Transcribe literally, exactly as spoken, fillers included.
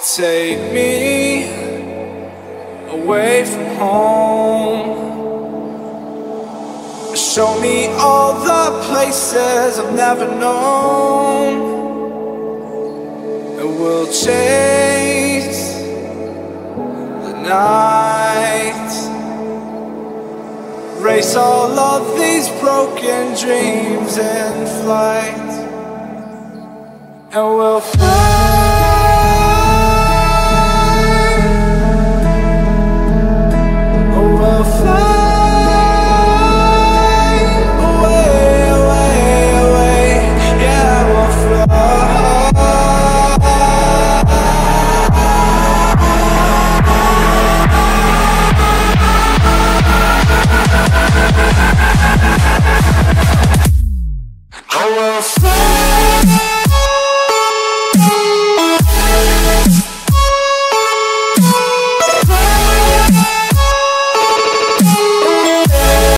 Take me away from home. Show me all the places I've never known, and we'll chase the night, race all of these broken dreams in flight, and we'll fly.